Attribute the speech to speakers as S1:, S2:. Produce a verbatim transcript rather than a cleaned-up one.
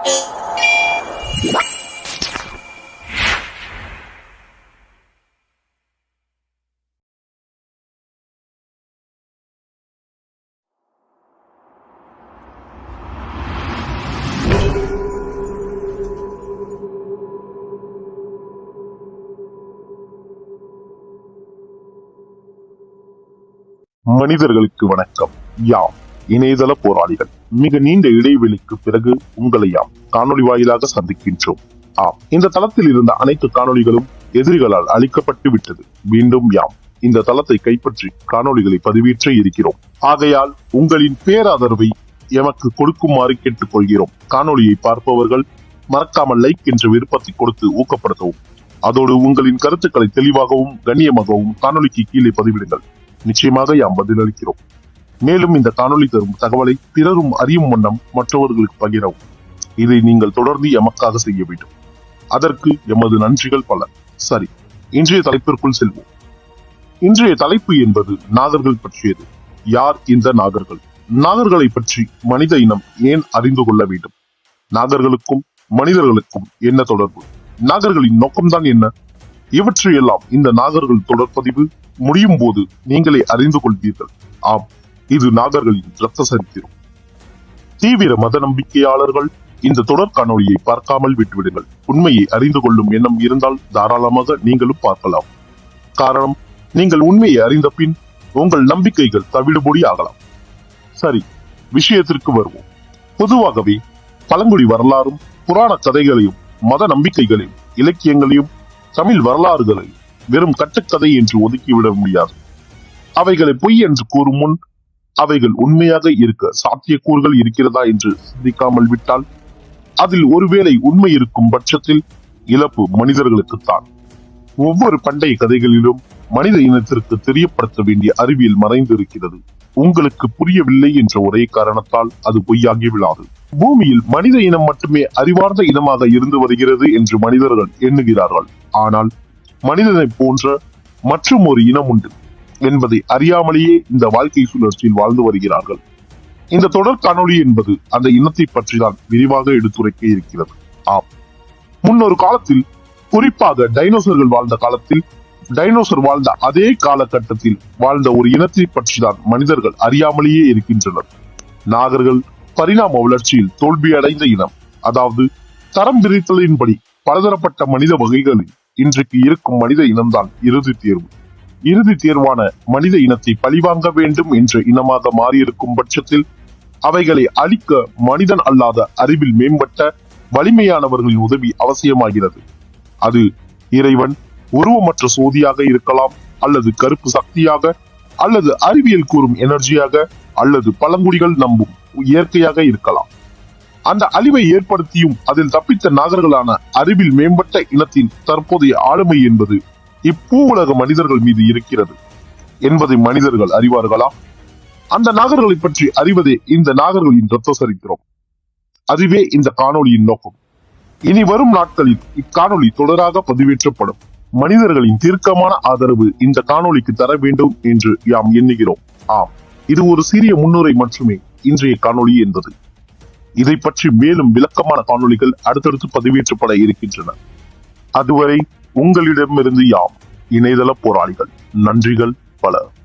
S1: மனிதர்களுக்கு வணக்கம். யாம் இணையதள போராளிகள். மிக நீண்ட இடைவெளிக்கு பிறகு உங்களை யாம் காணொலி வாயிலாக சந்திக்கின்றோம். ஆம், இந்த தளத்தில் இருந்த அனைத்து காணொலிகளும் எதிரிகளால் அழிக்கப்பட்டு விட்டது. மீண்டும் யாம் இந்த தளத்தை கைப்பற்றி காணொலிகளை பதிவேற்ற இருக்கிறோம். ஆகையால் உங்களின் பேராதரவை எமக்கு கொடுக்குமாறு கேட்டுக் கொள்கிறோம். காணொலியை பார்ப்பவர்கள் மறக்காமல் லைக் என்ற விருப்பத்தை கொடுத்து ஊக்கப்படுத்தவும். அதோடு உங்களின் கருத்துக்களை தெளிவாகவும் கண்ணியமாகவும் காணொலிக்கு கீழே பதிவிடுங்கள். நிச்சயமாக யாம் பதிலளிக்கிறோம். மேலும் இந்த காணொலி தரும் தகவலை பிறரும் அறியும் வண்ணம் மற்றவர்களுக்கு பகிரவும். இதை நீங்கள் தொடர்ந்து எமக்காக செய்ய வேண்டும். அதற்கு எமது நன்றிகள் பல. சரி, இன்றைய தலைப்பிற்குள் செல்வோம். இன்றைய தலைப்பு என்பது நாகர்கள் பற்றியது. யார் இந்த நாகர்கள்? நாகர்களை பற்றி மனித இனம் ஏன் அறிந்து கொள்ள வேண்டும்? நாகர்களுக்கும் மனிதர்களுக்கும் என்ன தொடர்பு? நாகர்களின் நோக்கம்தான் என்ன? இவற்றையெல்லாம் இந்த நாகர்கள் தொடர்பதிவு முடியும் போது நீங்களே அறிந்து கொள்வீர்கள். ஆம், இது நாகர்களின் இரத்த சரித்திரம். தீவிர மத நம்பிக்கையாளர்கள் இந்த தொடர் காணொலியை பார்க்காமல் விட்டுவிடுங்கள். உண்மையை அறிந்து கொள்ளும் எண்ணம் இருந்தால் தாராளமாக நீங்களும் பார்க்கலாம். காரணம், நீங்கள் உண்மையை அறிந்த பின் உங்கள் நம்பிக்கைகள் தவிடுபொடி ஆகலாம். சரி, விஷயத்திற்கு வருவோம். பொதுவாகவே பழங்குடி வரலாறும் புராண கதைகளையும் மத நம்பிக்கைகளையும் இலக்கியங்களையும் தமிழ் வரலாறுகளை வெறும் கட்டுக்கதை என்று ஒதுக்கிவிட முடியாது. அவைகளை பொய் என்று கூறும் முன் அவைகள் உண்மையாக இருக்க சாத்தியக்கூறுகள் இருக்கிறதா என்று சிந்திக்காமல் விட்டால் அதில் ஒருவேளை உண்மை இருக்கும் பட்சத்தில் இழப்பு மனிதர்களுக்குத்தான். ஒவ்வொரு பண்டைய கதைகளிலும் மனித இனத்திற்கு தெரியப்படுத்த வேண்டிய அறிவியல் மறைந்து இருக்கிறது. உங்களுக்கு புரியவில்லை என்ற ஒரே காரணத்தால் அது பொய்யாகி விடாது. பூமியில் மனித இனம் மட்டுமே அறிவார்ந்த இனமாக இருந்து வருகிறது என்று மனிதர்கள் எண்ணுகிறார்கள். ஆனால் மனிதனை போன்ற மற்றும் ஒரு இனம் உண்டு என்பதை அறியாமலேயே இந்த வாழ்க்கை சுழற்சியில் வாழ்ந்து வருகிறார்கள். இந்த தொடர் காணொலி என்பது அந்த இனத்தை பற்றிதான் விரிவாக எடுத்துரைக்க இருக்கிறது. ஆம், முன்னொரு காலத்தில், குறிப்பாக டைனோசர்கள் வாழ்ந்த காலத்தில், டைனோசர் வாழ்ந்த அதே காலகட்டத்தில் வாழ்ந்த ஒரு இனத்தை பற்றிதான் மனிதர்கள் அறியாமலேயே இருக்கின்றனர். நாகர்கள் பரிணாம வளர்ச்சியில் தோல்வி அடைந்த இனம். அதாவது தரம் பிரித்தலின்படி பலதரப்பட்ட மனித வகைகளில் இன்றைக்கு இருக்கும் மனித இனம்தான் இறுதி தேர்வு. இறுதி தேர்வான மனித இனத்தை பழிவாங்க வேண்டும் என்ற இனமாக மாறியிருக்கும் பட்சத்தில் அவைகளை அழிக்க மனிதன் அல்லாத அறிவில் மேம்பட்ட வலிமையானவர்களின் உதவி அவசியமாகிறது. அது இறைவன், உருவமற்ற சோதியாக இருக்கலாம், அல்லது கருப்பு சக்தியாக, அல்லது அறிவியல் கூறும் எனர்ஜியாக, அல்லது பழங்குடிகள் நம்பும் இயற்கையாக இருக்கலாம். அந்த அழிவை ஏற்படுத்தியும் அதில் தப்பித்த நாகர்களான அறிவில் மேம்பட்ட இனத்தின் தற்போதைய ஆளுமை என்பது இப்பூ உலக மனிதர்கள் மீது இருக்கிறது என்பதை மனிதர்கள் அறிவார்களா? அந்த நாகர்களை பற்றி அறிவதே இந்த நாகர்களின் இரத்த சரித்திரம். அதுவே இந்த காணொலியின் நோக்கம். இனி வரும் நாட்களில் இக்காணொலி தொடராக பதிவேற்றப்படும். மனிதர்களின் தீர்க்கமான ஆதரவு இந்த காணொலிக்கு தர வேண்டும் என்று யாம் எண்ணுகிறோம். ஆம், இது ஒரு சிறிய முன்னுரை மட்டுமே இன்றைய காணொலி என்பது. இதை பற்றி மேலும் விளக்கமான காணொலிகள் அடுத்தடுத்து பதிவேற்றப்பட இருக்கின்றன. அதுவரை உங்களிடமிருந்து யாம் இணையதள போராளிகள். நன்றிகள் பல.